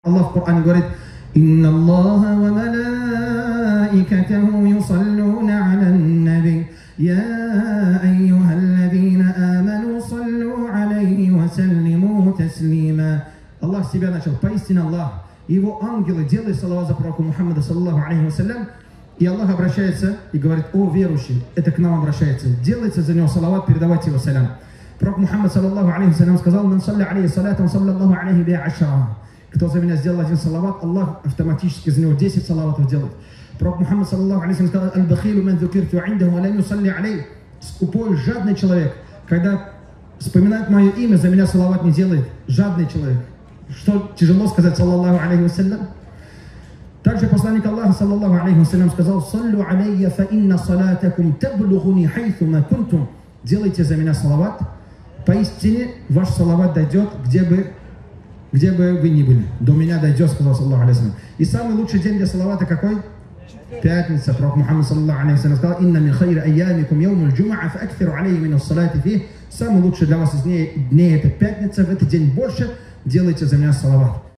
Аллах в Коране говорит: «Инна Аллаха ва малаикатаху юсаллуна алян наби, я айюхаллазина аману саллу алейхи ва саллиму таслима». Аллах себя начал. Поистине Аллах и его ангелы делают салават за пророка Мухаммада саллаллаху алейхи вассалям. И Аллах обращается и говорит: о верующие, это к нам обращается, делайте за него салават, передавайте его салям. Пророк Мухаммад саллаллаху алейхи вассалям сказал: «Ман салля алейхи салатан саллаллаху алейхи би ашара». Кто за меня сделал один салават, Аллах автоматически за него 10 салаватов делает. Пророк Мухаммад саллаллаху алейхи вассалям сказал: «Аль-бахилу ман зукирту индаху ва лам юсалли алейхи». Скупой, жадный человек, когда вспоминает мое имя, за меня салават не делает. Жадный человек. Что тяжело сказать саллаллаху алейхи вассалям. Также посланник Аллаха саллаллаху алейхи вассалям сказал: «Саллу алейя фа инна салатакум таблугуни хайсу ма кунтум». Делайте за меня салават, поистине ваш салават дойдет, где бы вы ни были. До меня дойдет, сказал саллаллаху алейхи вассалям. И самый лучший день для салавата какой? Пятница. Пророк Мухаммад саллаллаху алейхи вассалям сказал: «Инна мин хайри айямикум яумуль джумаа фа акфиру алейхи мин ас-салати фих». Самый лучший для вас из дней это пятница, в этот день больше делайте за меня салават.